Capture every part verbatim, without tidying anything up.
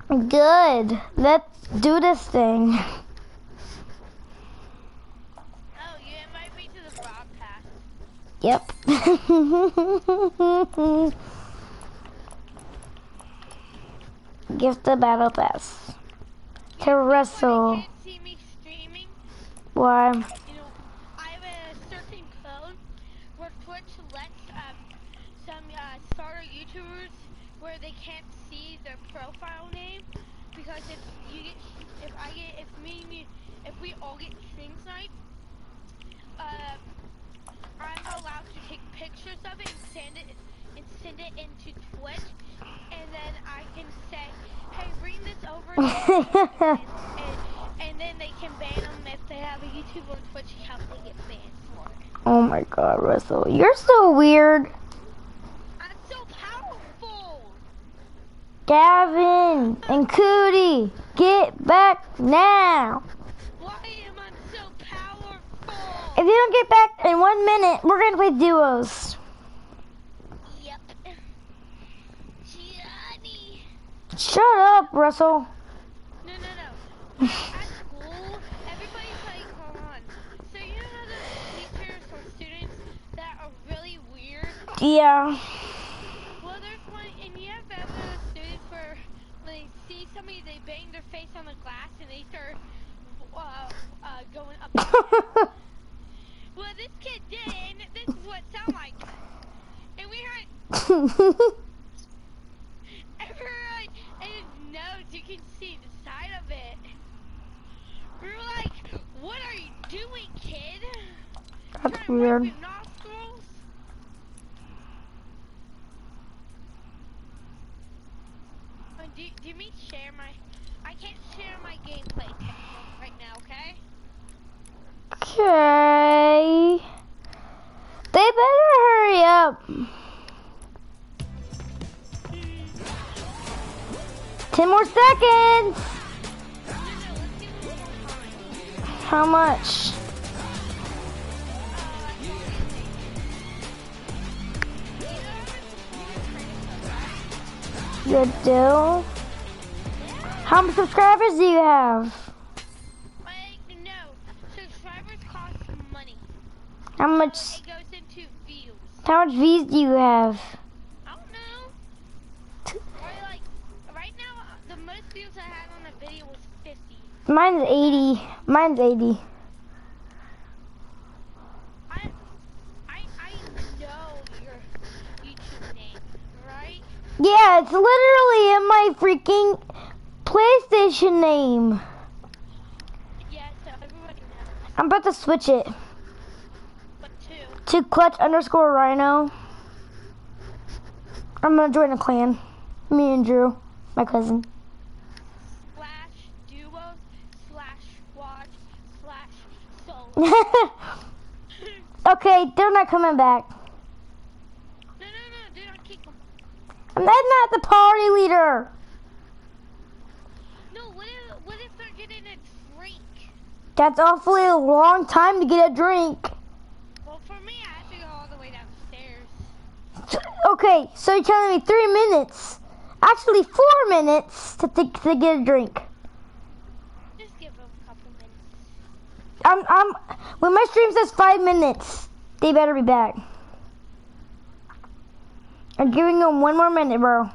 Good. Let's do this thing. Oh, you invite me to the broadcast. Yep. Gift the battle pass to wrestle. You can't see me streaming. Why? You know, I have a certain code where Twitch lets um some uh, starter YouTubers where they can't see their profile name because if you get if I get if me and you if we all get stream sniped, uh, I'm allowed to take pictures of it and send it and send it into Twitch, and then I can say, hey, bring this over to Twitch, and, and, and then they can ban them if they have a YouTube or Twitch account. They get banned for it. Oh my God, Russell, you're so weird. I'm so powerful. Gavin and Cootie, get back now. Why am I so powerful? If you don't get back in one minute, we're gonna play duos. Yep. Johnny. Shut up, Russell. No, no, no. At school, everybody's like, hold on. So you know those teachers or students that are really weird? Yeah. Well, there's one, and you have ever those students where when they see somebody, they bang their face on the glass and they start uh, uh, going up. Well, this kid did, and this is what it sounded like. And we heard, everyone, and his nose, you can see the side of it. We were like, what are you doing, kid? That's Trying to weird. wipe your nostrils? Oh, do, do you mean share my, I can't share my gameplay right now, okay? Okay. They better hurry up. Ten more seconds. How much? You do? How many subscribers do you have? Like, no, subscribers cost money. How much? It goes into views. How much views do you have? I don't know. Or like, right now, the most views I had on a video was fifty. Mine's eighty. Mine's eighty. I, I, I know your YouTube name, right? Yeah, it's literally in my freaking PlayStation name. Yeah, so everybody knows. I'm about to switch it But two. to clutch underscore rhino. I'm gonna join a clan. Me and Drew, my cousin. Slash duos, slash squad, slash solo. Okay, they're not coming back. No, no, no, do not kick them. I'm not the party leader. No, what if, what if they're getting a drink? That's awfully a long time to get a drink. Well, for me, I have to go all the way downstairs. Okay, so you're telling me three minutes. Actually, four minutes to, to, to get a drink. Just give them a couple minutes. I'm, I'm, when my stream says five minutes, they better be back. I'm giving them one more minute, bro.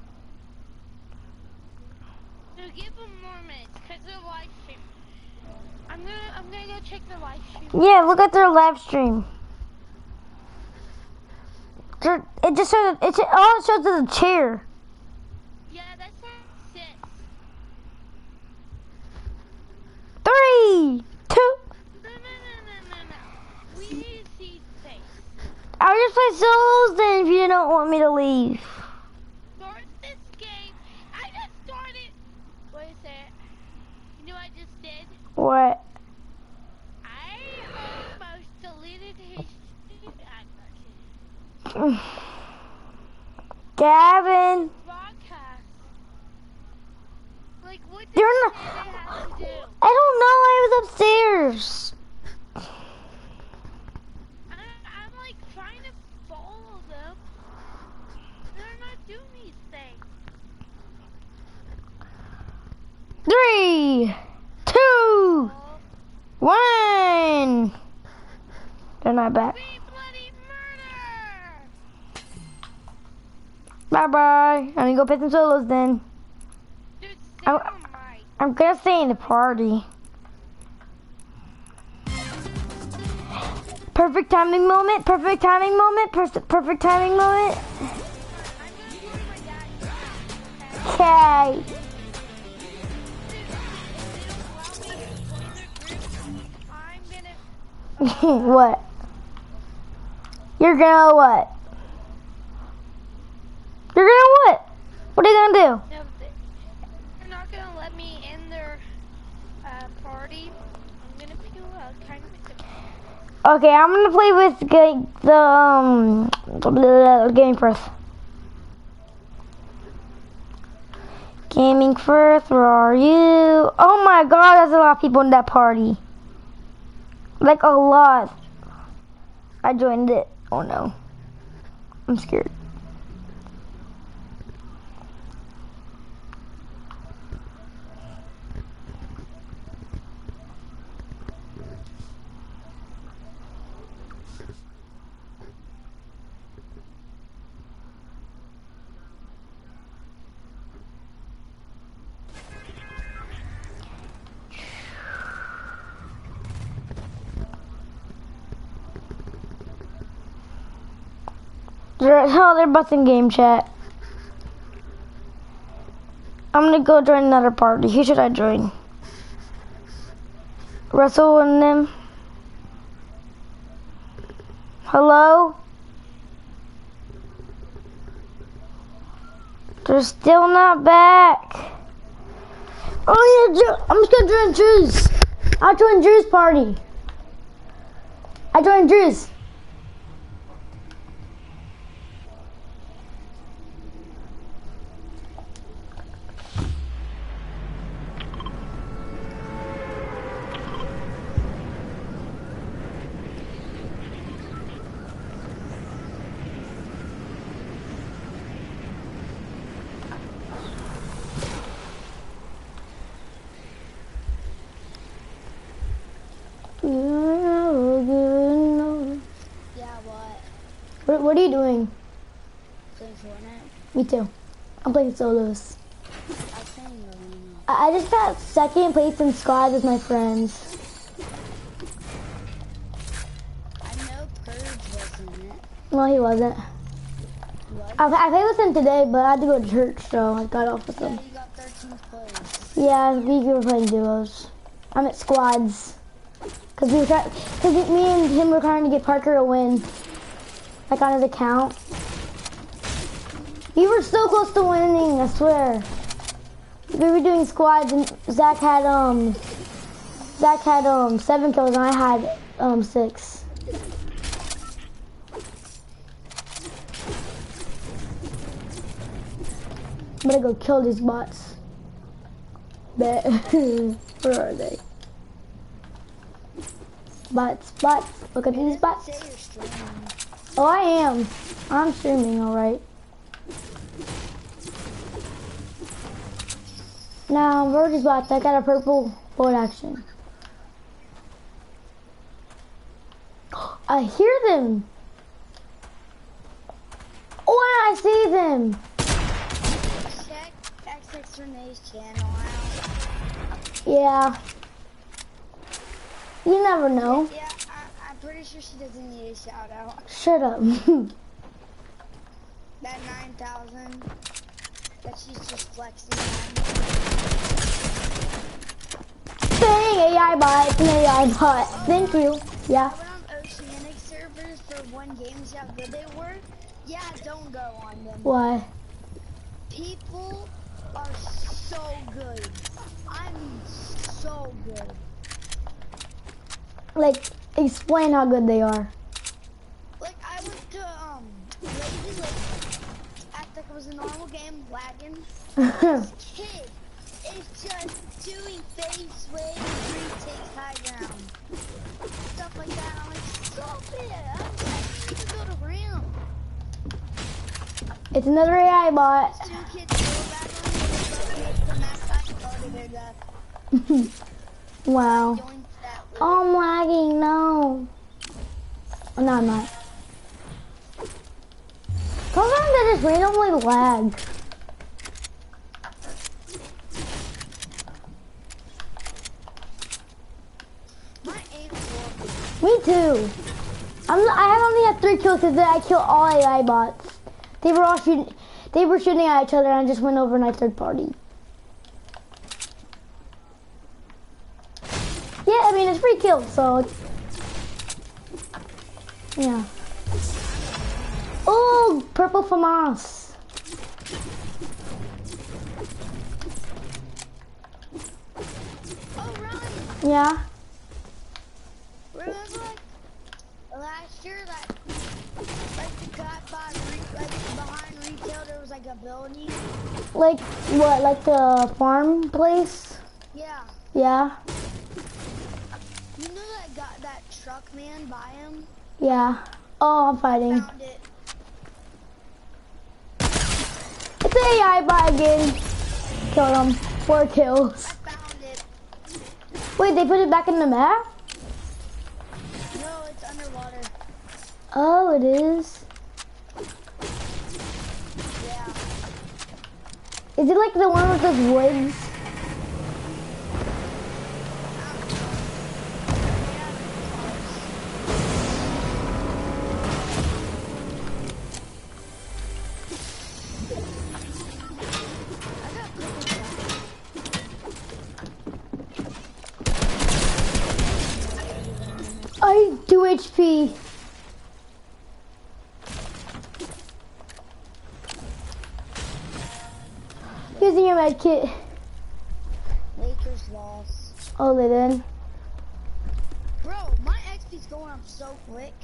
So give them more minutes, because they're live stream. I'm gonna, I'm gonna go check the live stream. Yeah, look at their live stream. They're- It just shows, it, all it shows is a chair. Yeah, that's where it sits. Three, two. No, no, no, no, no, no. We need to see his face. I'll just play solos then if you don't want me to leave. Start this game. I just started. What is it? You know what I just did? What? I almost deleted his. I got it. Gavin. Broadcast. Like, what did You're you not. say they have to do? I don't know. I was upstairs. I, I'm like trying to follow them. They're not doing these things. Turn my back. We bloody murder! Bye bye. I'm gonna go play some solos then. Dude, stay I'm, on mic. I'm gonna stay in the party. Perfect timing moment. Perfect timing moment. Per perfect timing moment. I'm gonna go to my dad's house, Okay. okay? Dude, if they don't allow me to join their group, I'm gonna... What? You're gonna what? You're gonna what? What are you gonna do? No, they- they're not gonna let me in their uh, party. I'm gonna feel uh, kind of depressed. Okay, I'm gonna play with the, the um Gaming First. Gaming First, where are you? Oh my God, there's a lot of people in that party. Like a lot. I joined it. Oh no, I'm scared. They're, oh, they're busting game chat. I'm gonna go join another party. Who should I join? Russell and them. Hello? They're still not back. Oh yeah, I'm just gonna join Drew's. I joined Drew's party. I joined Drew's. What, what are you doing? Playing Fortnite. Me too. I'm playing solos. I'm playing Arena. I, I just got second place in squad with my friends. I know Purge was in it. No, he wasn't. What? I, I played with him today, but I had to go to church, so I got off with Yeah, him. you got thirteenth place. Yeah, we were playing duos. I'm at squads. Cause we were trying, cause me and him were trying to get Parker a win, like on his account. You were so close to winning, I swear. We were doing squads, and Zach had um, Zach had um seven kills, and I had um six. I'm gonna go kill these bots. Bet. Where are they? Bots, bots. Look at these bots. Say you're streaming. Oh, I am. I'm streaming, alright. Now, where are these bots? I got a purple bolt action. I hear them. Oh, and I see them. Check X X Renee's channel out. Yeah. You never know. Yeah, I, I'm pretty sure she doesn't need a shout out. Shut up. That nine thousand that she's just flexing Dang, A I bot. It's an A I bot. Thank you. Yeah. on. I went on Oceanic servers for one game to see how good they were. Yeah, don't go on them. Why? People are so good. I mean, so good. Like, explain how good they are. Like, I went to, um, Lazy Lake, act like it was a normal game, lagging. This kid is just doing face waves, three takes high ground. Stuff like that. I'm like, stop it. I don't need to go to ramp. It's another A I bot. Two kids go back on the the max height go to their death. Wow. Joined that Oh, I'm lagging, no. Oh, no, I'm not. Sometimes I just randomly lag. My aim's horrible. Me too. I'm. I have only had three kills because I killed all A I bots. They were all shooting. They were shooting at each other, and I just went over and I third party. Yeah, I mean it's free kills, so it's, yeah. Oh, purple FAMAS. Oh, Ryan, Yeah. remember like last year that like got by re- like behind retail there was like a building? Like what? Like the farm place? Yeah. Yeah. You know that got that truck man by him? Yeah. Oh, I'm fighting. Found it. It's an A I bot again. Killed him. Four kills. I found it. Wait, they put it back in the map? No, it's underwater. Oh, it is. Yeah. Is it like the one with those woods? I do H P. Using your med kit. Lakers lost. Oh, they did. Bro, my X P's going up so quick.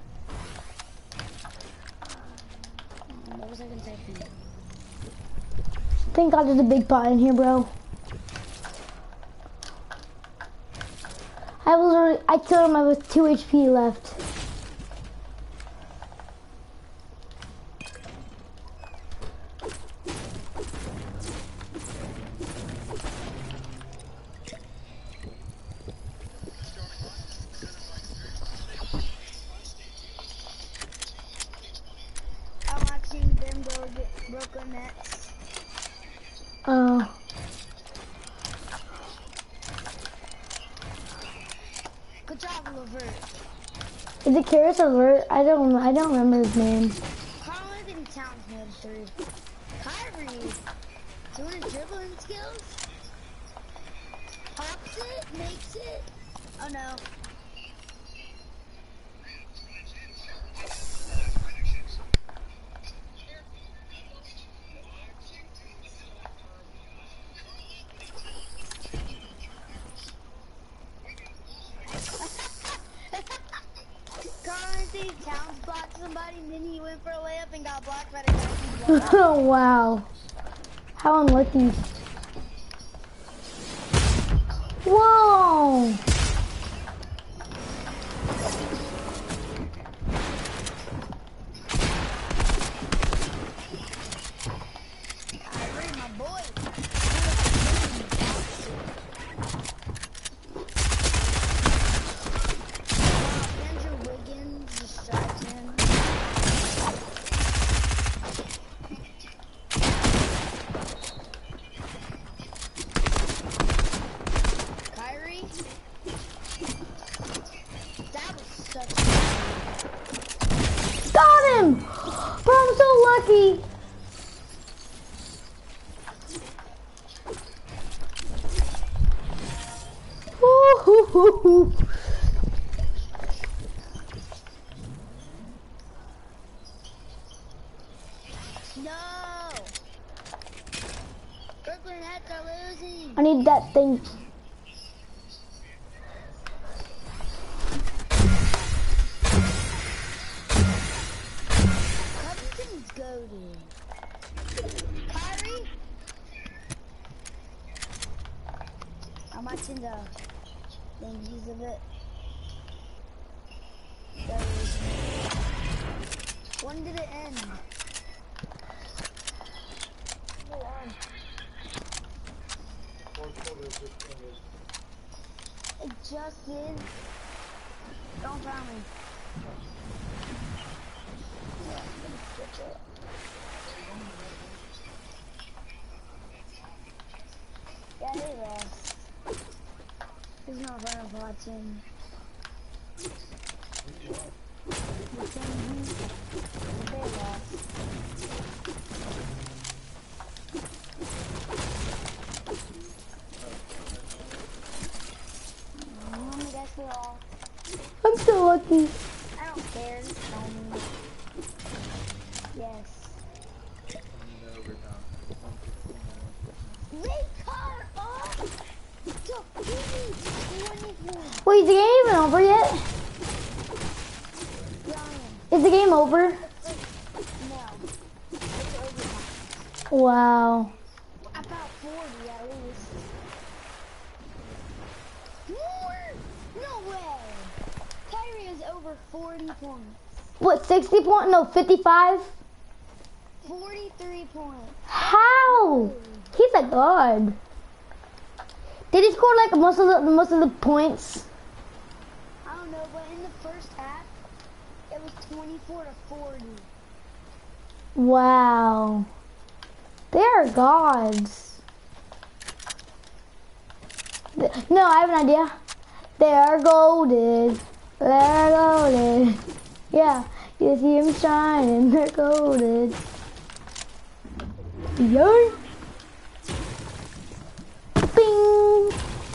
Um, What was I gonna say for you? Thank God there's a big pot in here, bro. I was already, I killed him with two H P left. I'm watching them go get broken nets. Oh. Good job, Levert. Is it Karis or Levert? I don't, I don't remember his name. Carl Anthony Towns made three. Kyrie, doing his dribbling skills. Pops it, makes it. Oh no. Carl Anthony Towns blocked somebody, and then he went for a layup and got blocked by the guy who blocked. Oh, wow. How unlucky. Whoa. Kyrie, my boy. Andrew Wiggins distraction. Kyrie? That was such a Got him. Bro, I'm so lucky. Woo-hoo-hoo-hoo. No! Brooklyn Nets are losing. I need that thing. Covington's goaded. Kyrie? I'm watching the thingies of it. Those. When did it end? It just did. Don't tell me. Yeah, they lost. It's not fun of watching. They lost. Um, I guess we all. I'm so lucky. I don't care. Just tell me. Yes. They caught up to finish twenty-four. Wait, is the game even over yet? Ryan. Is the game over? No. It's over. Wow. About forty at least. More? No way. Kyrie is over forty points. What, sixty point? No, fifty-five? forty-three points. How? He's a god. Did he score like most of the most of the points? I don't know, but in the first half, it was twenty-four to forty. Wow. They are gods. Th- No, I have an idea. They are golden. They're golden. Yeah, you see them shining. They're golden. Yo. Bing.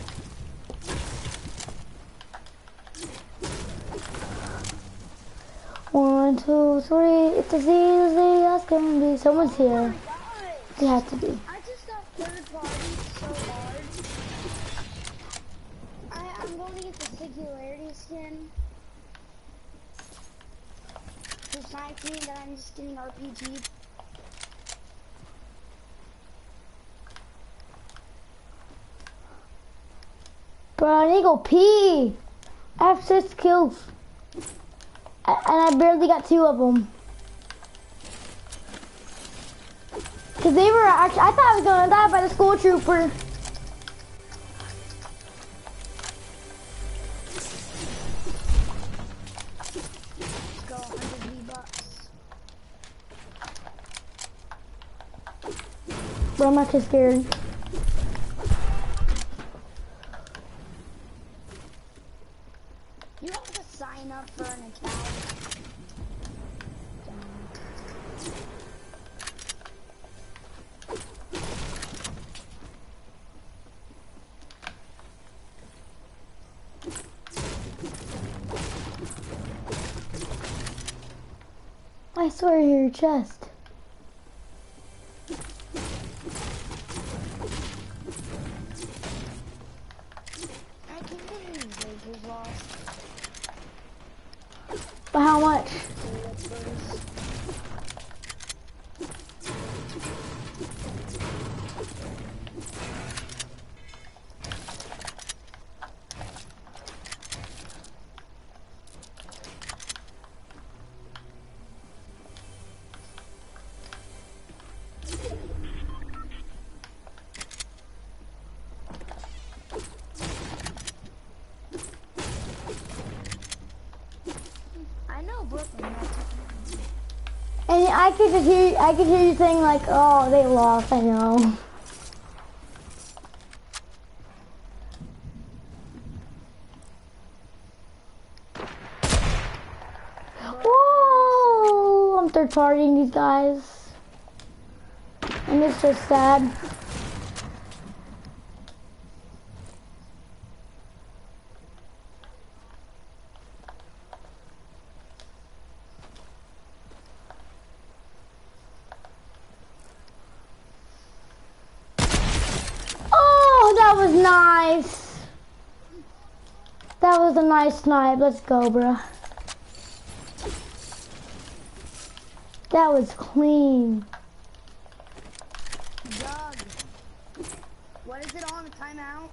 One, two, three. It's as easy as can be. Someone's Oh here. my gosh. They have to be. I just got third party so hard. I, I'm going to get the singularity skin. It's nineteen that I'm just getting R P G. Bro, I need to go pee. I have six kills. A- And I barely got two of them. Cause they were actually, I thought I was gonna die by the school trooper. Let's go one hundred V-Bucks. Bro, I'm not too scared. You have to sign up for an account. I swear to your chest. I can't believe Lakers lost. But how much? to the Spurs. I know Brooklyn. That's And I could just hear, I could hear you saying like, oh, they lost, I know. Whoa, I'm third partying these guys. And it's just sad. Oh, that was nice. That was a nice snipe. Let's go, bruh. That was clean. Doug. What is it on a timeout?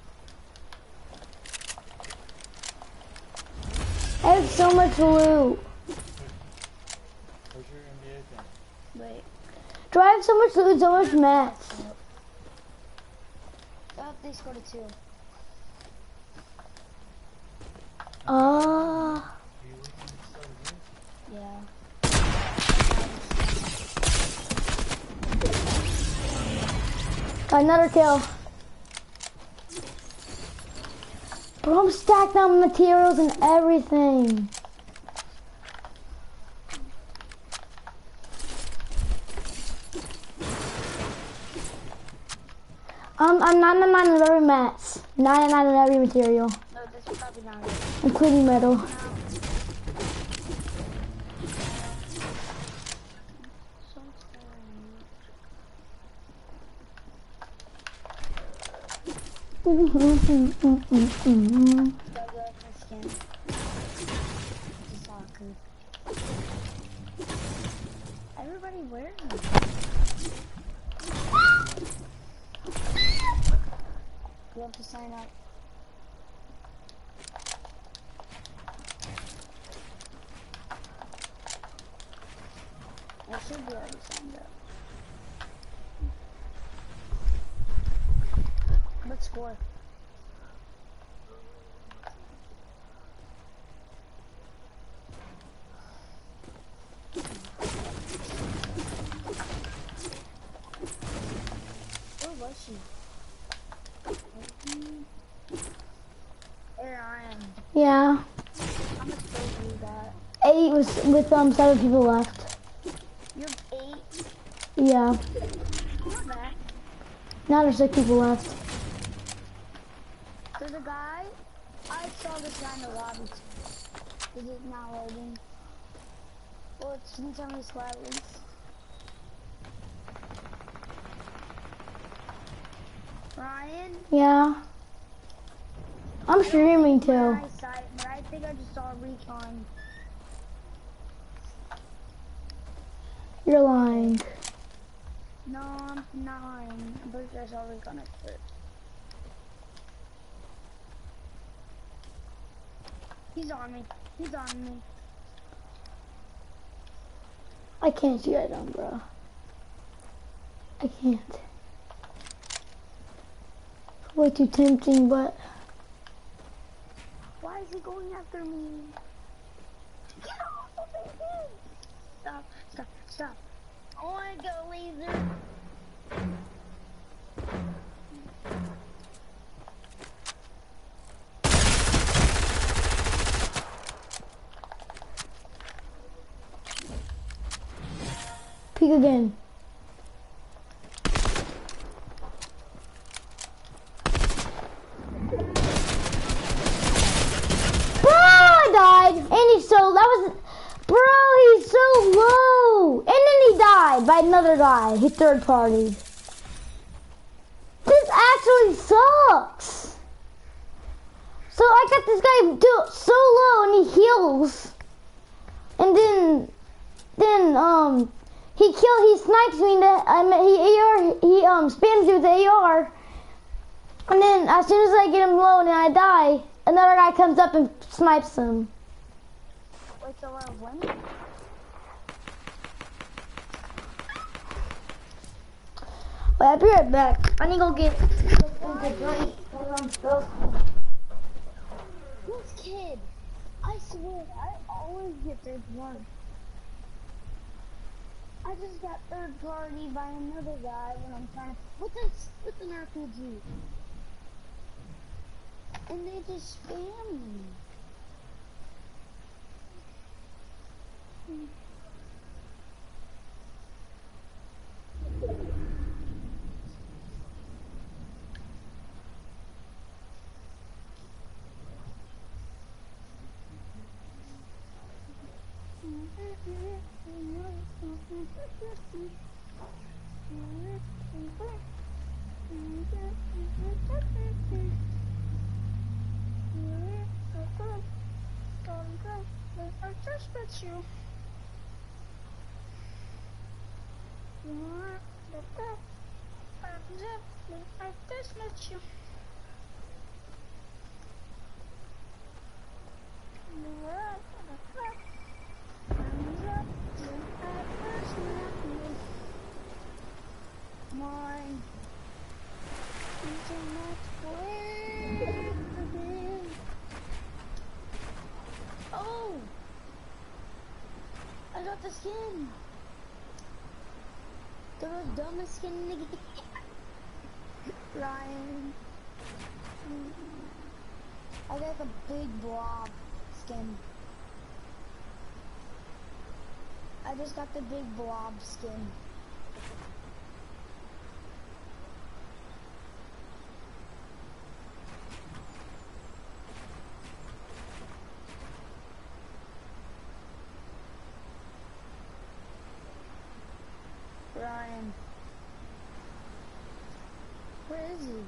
I have so much loot. Where's your N B A thing? Wait. Do I have so much loot, so much mats? Oh, they scored a two. Ah. Yeah. Another kill. Bro, I'm stacking on materials and everything. Um, I'm ninety-nine on every mats. ninety-nine on every material. No, this is probably not it. Including metal. Everybody wearing it. You have to sign up. I should be already signed up. What score? Where was she? There I am. Yeah. How much gold do you got? Eight was with um seven people left. You have eight? Yeah. Not bad. Now there's six people left. There's a guy. I saw this guy in the lobby. Is it not loading? Well, it's, can you tell me the squad at least? Ryan? Yeah. I'm streaming too. My eyesight, but I think I just saw a recon. You're lying. No, I'm not lying. I'm pretty sure I saw a recon at first. He's on me. He's on me. I can't see that down, bro. I can't. Way too tempting, but Why is he going after me? Get off of me! Stop, stop, stop. I wanna go laser. peek again. Bro, I died. And he's so, that was, bro, he's so low. And then he died by another guy. He third party. This actually sucks. So I got this guy do, so low and he heals. And then, then, um, he kill, he snipes me, that, I mean, he A R, he, um, spams me with the A R. And then, as soon as I get him low and I die, another guy comes up and snipes him. Wait, so we're winning? Wait, I'll be right back. I need to go get, go get drink. This kid, I swear, I always get third party. I just got third party by another guy when I'm trying to, with this, with an R P G. And they just spam me. I just met you. I just met you. Mine. Oh! I got the skin! The most dumbest skin in the game. Ryan. I got the big blob skin. I just got the big blob skin. Ryan. Where is he?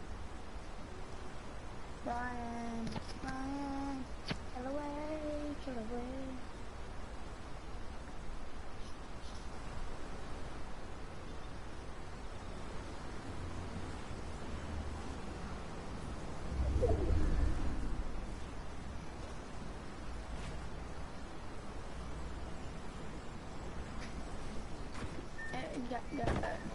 Ryan. Ryan. Get away. Get away. Yeah, yeah.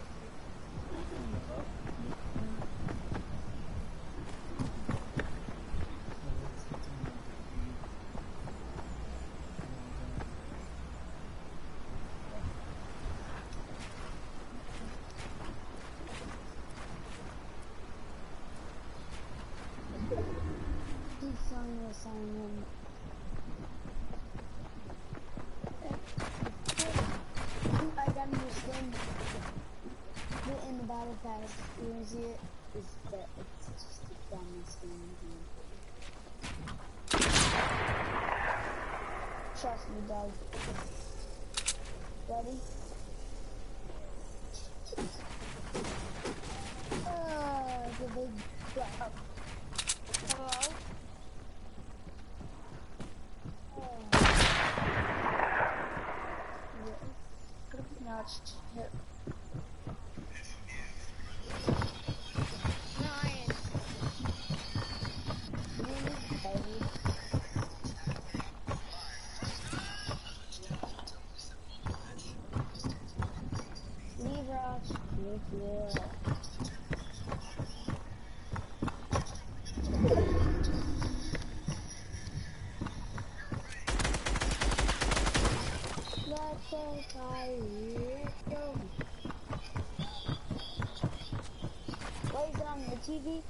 He's selling the assignment. I got a new skin. In the battle pass, you wanna see it? Is that it's just a dumb skin. Trust me, dog. Ready? Uh, the big drop. Hello? Oh. Yeah. Now it's here. Yeah. Let's go, let's go. What is it on the T V?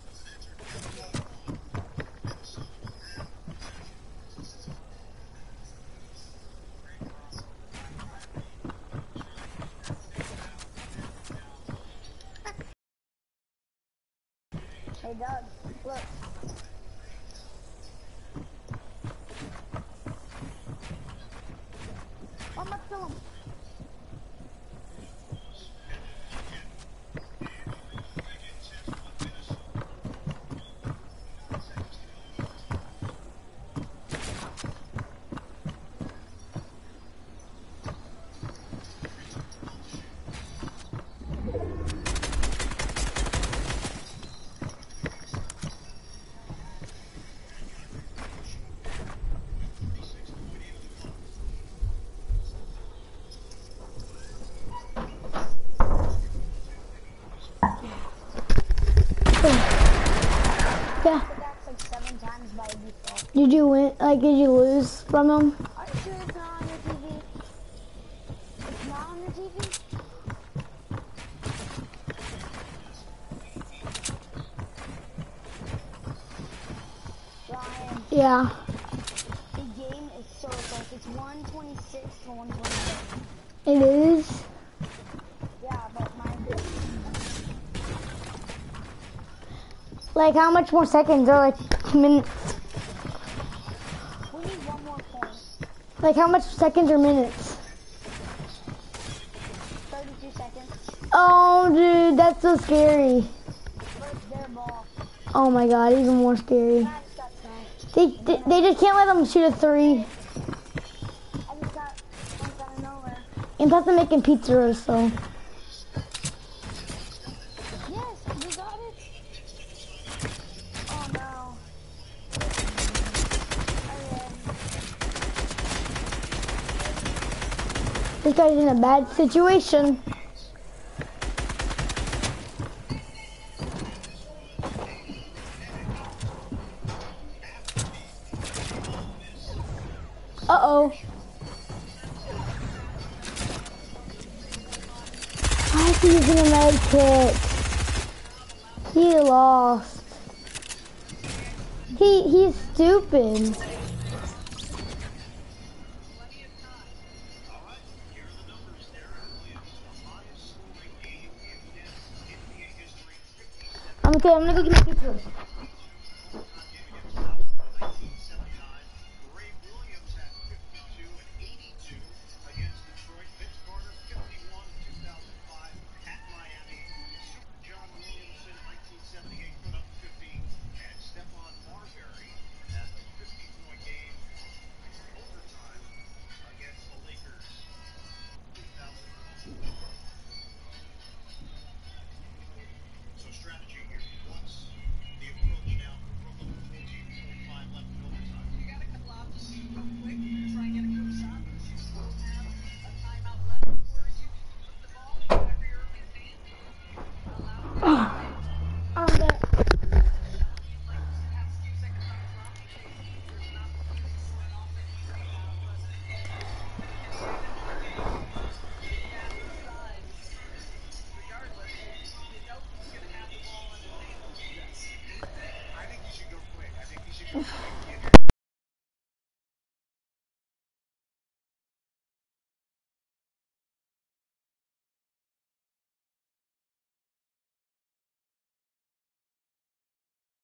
Hey Doug, look. I'm gonna kill him. Yeah. Like seven times by default. Did you win? Like, did you lose from them? Are you sure it's not on your T V? It's not on your T V? Ryan. Yeah. The game is so close. It's one twenty-six to one twenty-seven. It is? Yeah, but mine. Like, how much more seconds or like minutes? We need one more point. Like, how much seconds or minutes? thirty-two seconds. Oh, dude, that's so scary. But it's their ball. Oh my god, even more scary. I just got smacked. They, they, they just can't let them shoot a three. I just got jumped out of nowhere. And plus they're making pizza rolls, so. Yes, we got it. Oh no. This guy's in a bad situation. Uh-oh. Why is he using a med kit? He lost. He he's stupid. I'm okay, I'm gonna go get my pizza.